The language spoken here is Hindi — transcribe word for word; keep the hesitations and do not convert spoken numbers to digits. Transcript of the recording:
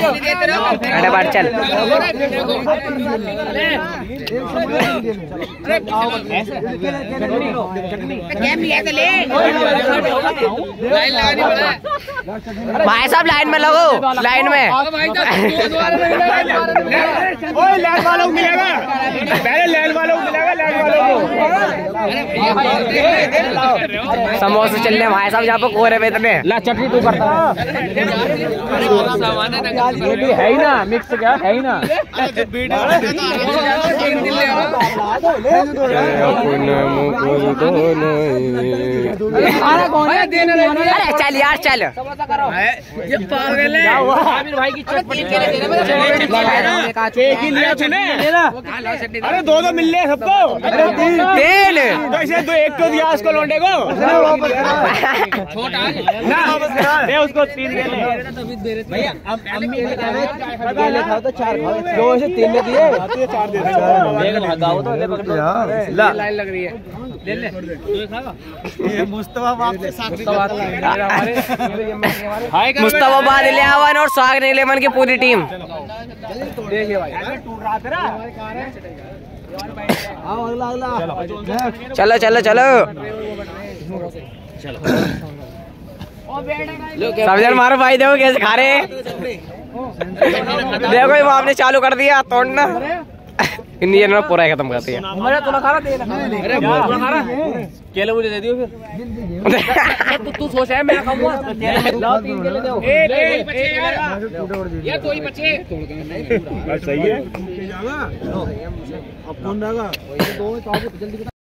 अरे बार चल भाई साहब लाइन में लगो, लाइन में। ओए लाइन वालों को मिलेगा, पहले लाइन वालों को मिलेगा, लाइन वालों को। समोसे चल रहे भाई साहब यहाँ पे कोहरे में इतने। ला चटनी तू करता ये भी है ही ना, मिक्स क्या है ही ना। अरे चल यार चल, ये पागल है भाई की चटनी अरे दो दो मिल रहे सबको, तीन तो इसे दो एक तो दिया उसको लौंडे को ना उसको तीन दे ले भैया। अब अम्मी ने खाओ तो चार खाओ, दो से तीन ने दिए चार दे ला लाइन लग रही है। ले ले ये मुस्तफा बाप से साथ मुस्तफा बाद इलेवन और साग इलेवन की पूरी टीम। देखिए भाई टूट रहा तेरा। आओ अगला अगला चलो चलो चलो सब जन मारो भाई, देखो कैसे खा रहे। देखो वो आपने चालू कर दिया तोड़ना, इंडियन में पूरा खत्म करती है। केले मुझे दे दियो फिर। तू तू सोच है मैं खाऊंगा, तीन केले दो। ये दो ही बचे। सही है अब कौन रहेगा?